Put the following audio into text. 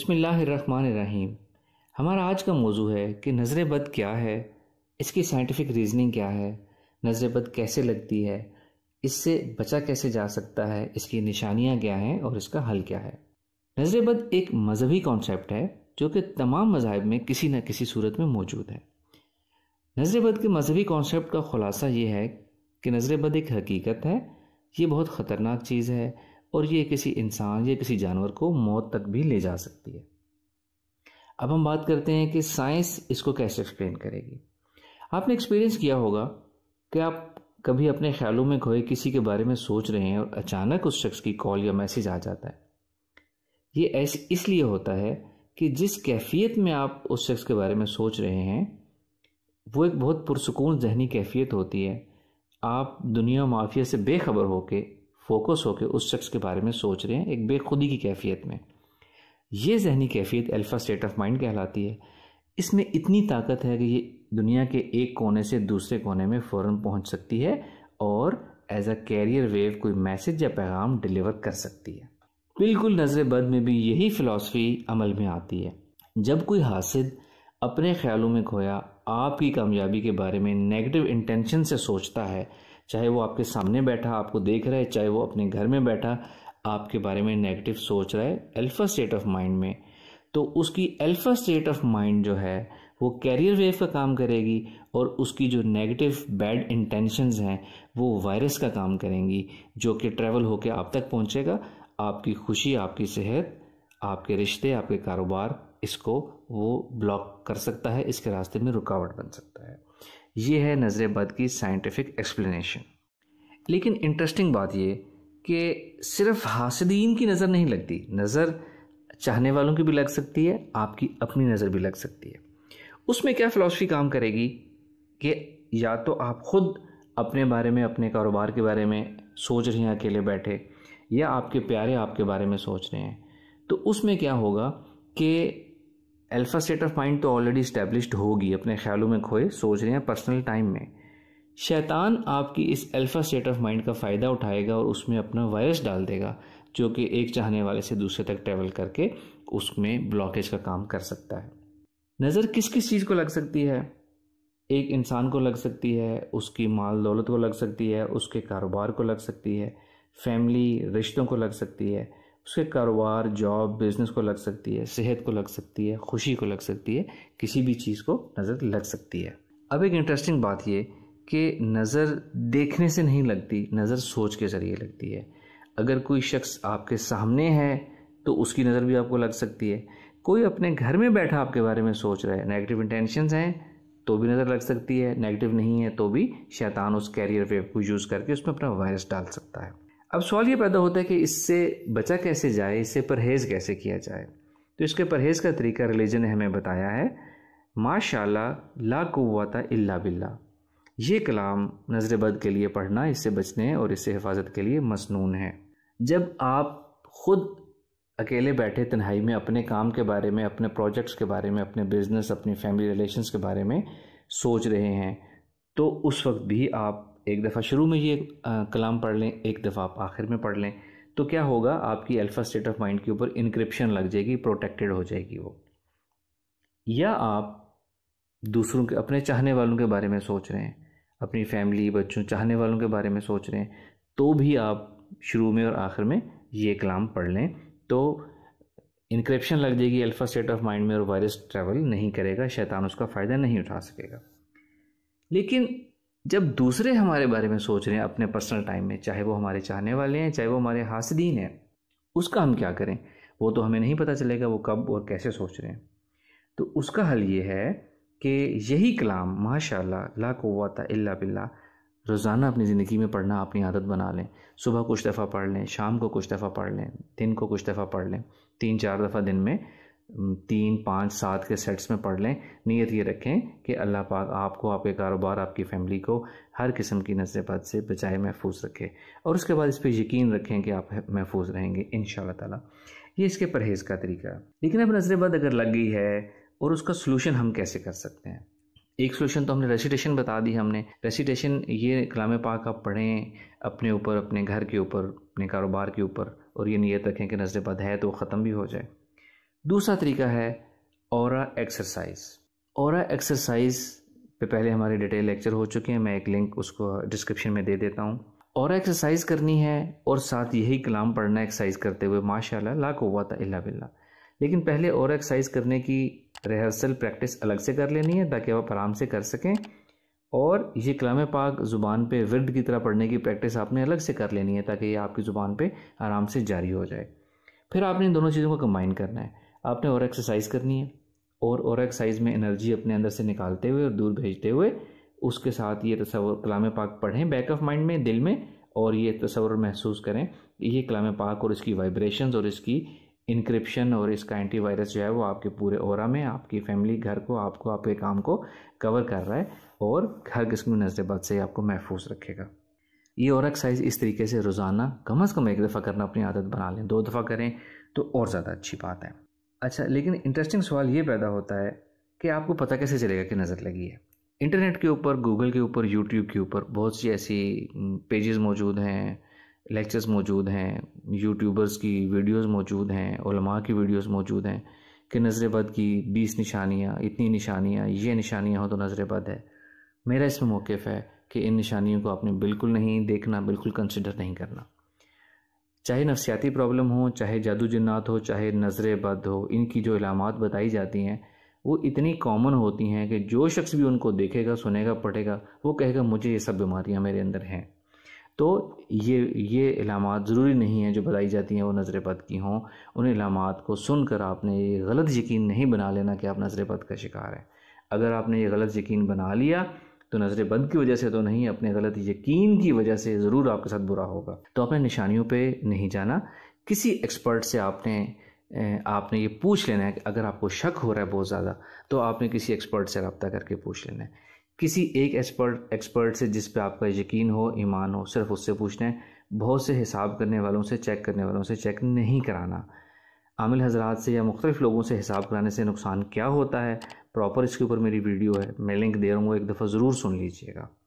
बिस्मिल्लाहिर्रहमानिर्रहीम। हमारा आज का मौजू है कि नज़र बद क्या है, इसकी साइंटिफिक रीजनिंग क्या है, नज़र बद कैसे लगती है, इससे बचा कैसे जा सकता है, इसकी निशानियाँ क्या हैं और इसका हल क्या है। नज़र बद एक मजहबी कॉन्सेप्ट है जो कि तमाम मज़ाहिब में किसी न किसी सूरत में मौजूद है। नज़र बद के मजहबी कॉन्सेप्ट का खुलासा ये है कि नज़र बद एक हकीकत है, ये बहुत ख़तरनाक चीज़ है और ये किसी इंसान या किसी जानवर को मौत तक भी ले जा सकती है। अब हम बात करते हैं कि साइंस इसको कैसे एक्सप्लेन करेगी। आपने एक्सपीरियंस किया होगा कि आप कभी अपने ख्यालों में खोए किसी के बारे में सोच रहे हैं और अचानक उस शख्स की कॉल या मैसेज आ जाता है। ये ऐसे इसलिए होता है कि जिस कैफियत में आप उस शख्स के बारे में सोच रहे हैं वो एक बहुत पुरसुकून जहनी कैफियत होती है। आप दुनिया माफिया से बेखबर होके फोकस होकर उस शख्स के बारे में सोच रहे हैं एक बेखुदी की कैफियत में। ये जहनी कैफियत अल्फा स्टेट ऑफ माइंड कहलाती है। इसमें इतनी ताकत है कि ये दुनिया के एक कोने से दूसरे कोने में फ़ौरन पहुंच सकती है और एज अ कैरियर वेव कोई मैसेज या पैगाम डिलीवर कर सकती है। बिल्कुल नज़र बद में भी यही फ़िलॉसफी अमल में आती है। जब कोई हासिद अपने ख्यालों में खोया आपकी कामयाबी के बारे में नेगेटिव इंटेंशन से सोचता है, चाहे वो आपके सामने बैठा आपको देख रहा है, चाहे वो अपने घर में बैठा आपके बारे में नेगेटिव सोच रहा है अल्फा स्टेट ऑफ माइंड में, तो उसकी अल्फा स्टेट ऑफ माइंड जो है वो कैरियर वेव का काम करेगी और उसकी जो नेगेटिव बैड इंटेंशंस हैं वो वायरस का काम करेंगी जो कि ट्रैवल होकर आप तक पहुंचेगा। आपकी खुशी, आपकी सेहत, आपके रिश्ते, आपके कारोबार, इसको वो ब्लॉक कर सकता है, इसके रास्ते में रुकावट बन सकता है। ये है नज़र बद की साइंटिफिक एक्सप्लेनेशन। लेकिन इंटरेस्टिंग बात ये कि सिर्फ हासिदीन की नज़र नहीं लगती, नज़र चाहने वालों की भी लग सकती है, आपकी अपनी नज़र भी लग सकती है। उसमें क्या फ़िलॉसफी काम करेगी कि या तो आप खुद अपने बारे में, अपने कारोबार के बारे में सोच रहे हैं अकेले बैठे, या आपके प्यारे आपके बारे में सोच रहे हैं। तो उसमें क्या होगा कि अल्फा स्टेट ऑफ माइंड तो ऑलरेडी इस्टेब्लिश्ड होगी, अपने ख्यालों में खोए सोच रहे हैं पर्सनल टाइम में। शैतान आपकी इस अल्फा स्टेट ऑफ माइंड का फ़ायदा उठाएगा और उसमें अपना वायरस डाल देगा जो कि एक चाहने वाले से दूसरे तक ट्रैवल करके उसमें ब्लॉकेज का काम कर सकता है। नज़र किस किस चीज़ को लग सकती है? एक इंसान को लग सकती है, उसकी माल दौलत को लग सकती है, उसके कारोबार को लग सकती है, फैमिली रिश्तों को लग सकती है, उसके कारोबार, जॉब, बिजनेस को लग सकती है, सेहत को लग सकती है, खुशी को लग सकती है, किसी भी चीज़ को नज़र लग सकती है। अब एक इंटरेस्टिंग बात ये कि नज़र देखने से नहीं लगती, नज़र सोच के ज़रिए लगती है। अगर कोई शख्स आपके सामने है तो उसकी नज़र भी आपको लग सकती है। कोई अपने घर में बैठा आपके बारे में सोच रहा है, नेगेटिव इंटेंशंस हैं तो भी नज़र लग सकती है, नेगेटिव नहीं है तो भी शैतान उस कैरियर वेव को यूज़ करके उसमें अपना वायरस डाल सकता है। अब सवाल ये पैदा होता है कि इससे बचा कैसे जाए, इससे परहेज़ कैसे किया जाए। तो इसके परहेज़ का तरीका रिलीजन ने हमें बताया है। माशाअल्लाह ला कुव्वता इल्ला बिल्लाह, ये कलाम नज़र बद के लिए पढ़ना इससे बचने और इससे हिफाजत के लिए मसनून है। जब आप खुद अकेले बैठे तन्हाई में अपने काम के बारे में, अपने प्रोजेक्ट्स के बारे में, अपने बिजनेस, अपनी फैमिली रिलेशंस के बारे में सोच रहे हैं तो उस वक्त भी आप एक दफ़ा शुरू में ये कलाम पढ़ लें, एक दफ़ा आप आखिर में पढ़ लें, तो क्या होगा, आपकी अल्फा स्टेट ऑफ माइंड के ऊपर इनक्रिप्शन लग जाएगी, प्रोटेक्टेड हो जाएगी वो। या आप दूसरों के, अपने चाहने वालों के बारे में सोच रहे हैं, अपनी फैमिली, बच्चों, चाहने वालों के बारे में सोच रहे हैं, तो भी आप शुरू में और आखिर में ये कलाम पढ़ लें तो इनक्रिप्शन लग जाएगी अल्फा स्टेट ऑफ माइंड में और वायरस ट्रैवल नहीं करेगा, शैतान उसका फ़ायदा नहीं उठा सकेगा। लेकिन जब दूसरे हमारे बारे में सोच रहे हैं अपने पर्सनल टाइम में, चाहे वो हमारे चाहने वाले हैं, चाहे वो हमारे हासिदीन हैं, उसका हम क्या करें? वो तो हमें नहीं पता चलेगा वो कब और कैसे सोच रहे हैं। तो उसका हल ये है कि यही कलाम माशाअल्लाह ला कुव्वता इल्ला बिल्लाह रोज़ाना अपनी ज़िंदगी में पढ़ना अपनी आदत बना लें। सुबह कुछ दफ़ा पढ़ लें, शाम को कुछ दफ़ा पढ़ लें, दिन को कुछ दफ़ा पढ़ लें, 3-4 दफ़ा दिन में 3, 5, 7 के सेट्स में पढ़ लें। नीयत ये रखें कि अल्लाह पाक आपको, आपके कारोबार, आपकी फ़ैमिली को हर किस्म की नज़र बद से बचाए, महफूज रखे और उसके बाद इस पर यकीन रखें कि आप महफूज रहेंगे इंशाअल्लाह ताला। ये इसके परहेज़ का तरीका है। लेकिन अब नज़र बद अगर लग गई है और उसका सलूशन हम कैसे कर सकते हैं? एक सोल्यूशन तो हमने रेसिटेशन बता दी। हमने रेसिटेशन, ये कलाम पाक आप पढ़ें अपने ऊपर, अपने घर के ऊपर, अपने कारोबार के ऊपर, और ये नीयत रखें कि नज़र बद है तो ख़त्म भी हो जाए। दूसरा तरीका है ऑरा एक्सरसाइज। ऑरा एक्सरसाइज पे पहले हमारे डिटेल लेक्चर हो चुके हैं, मैं एक लिंक उसको डिस्क्रिप्शन में दे देता हूँ। ऑरा एक्सरसाइज करनी है और साथ यही कलाम पढ़ना एक्सरसाइज करते हुए, माशाल्लाह ला कुव्वता इल्ला बिल्लाह। लेकिन पहले ऑरा एक्सरसाइज करने की रिहर्सल प्रैक्टिस अलग से कर लेनी है ताकि आप आराम से कर सकें, और ये कलाम पाक ज़ुबान पे विर्द की तरह पढ़ने की प्रैक्टिस आपने अलग से कर लेनी है ताकि ये आपकी ज़ुबान पे आराम से जारी हो जाए। फिर आपने इन दोनों चीज़ों को कंबाइन करना है। आपने ऑरा एक्सरसाइज करनी है और ऑरा एक्सरसाइज में एनर्जी अपने अंदर से निकालते हुए और दूर भेजते हुए उसके साथ ये तसव्वुर कलाम पाक पढ़ें बैक ऑफ माइंड में, दिल में, और ये तसव्वुर महसूस करें ये कलाम पाक और इसकी वाइब्रेशंस और इसकी इंक्रिप्शन और इसका एंटीवायरस जो है वो आपके पूरे ऑरा में, आपकी फैमिली, घर को, आपको, आपके काम को कवर कर रहा है और हर किस्म की नज़र बद से आपको महफूज रखेगा। ये ऑरा एक्सरसाइज इस तरीके से रोज़ाना कम से कम एक दफ़ा करना अपनी आदत बना लें। 2 दफ़ा करें तो और ज़्यादा अच्छी बात है। अच्छा, लेकिन इंटरेस्टिंग सवाल ये पैदा होता है कि आपको पता कैसे चलेगा कि नज़र लगी है। इंटरनेट के ऊपर, गूगल के ऊपर, यूट्यूब के ऊपर बहुत सी ऐसी पेजेस मौजूद हैं, लेक्चर्स मौजूद हैं, यूट्यूबर्स की वीडियोस मौजूद हैं, उलमा की वीडियोस मौजूद हैं कि नज़र बद की 20 निशानियाँ, इतनी निशानियाँ, ये निशानियाँ हो तो नज़र बद है। मेरा इसमें मौक़िफ़ है कि इन निशानियों को आपने बिल्कुल नहीं देखना, बिल्कुल कंसिडर नहीं करना। चाहे नफ्सियाती प्रॉब्लम हो, चाहे जादू जिन्नात हो, चाहे नज़र बद हो, इनकी जो इलामात बताई जाती हैं वो इतनी कॉमन होती हैं कि जो शख्स भी उनको देखेगा, सुनेगा, पढ़ेगा, वो कहेगा मुझे ये सब बीमारियां मेरे अंदर हैं। तो ये इलामात ज़रूरी नहीं है जो बताई जाती हैं वो नज़र बद की हों। उन इलामात को सुनकर आपने ये गलत यकीन नहीं बना लेना कि आप नज़र बद का शिकार हैं। अगर आपने ये गलत यकीन बना लिया तो नज़र बद की वजह से तो नहीं, अपने गलत यकीन की वजह से ज़रूर आपके साथ बुरा होगा। तो अपने निशानियों पे नहीं जाना, किसी एक्सपर्ट से आपने ये पूछ लेना है कि अगर आपको शक हो रहा है बहुत ज़्यादा तो आपने किसी एक्सपर्ट से रब्ता करके पूछ लेना है। किसी एक एक्सपर्ट से जिस पे आपका यकीन हो, ईमान हो, सिर्फ उससे पूछना है। बहुत से हिसाब करने वालों से, चेक करने वालों से चेक नहीं कराना। आमिल हजरात से या मुख्तलिफ लोगों से हिसाब कराने से नुकसान क्या होता है, प्रॉपर इसके ऊपर मेरी वीडियो है, मैं लिंक दे रहा हूँ, एक दफ़ा ज़रूर सुन लीजिएगा।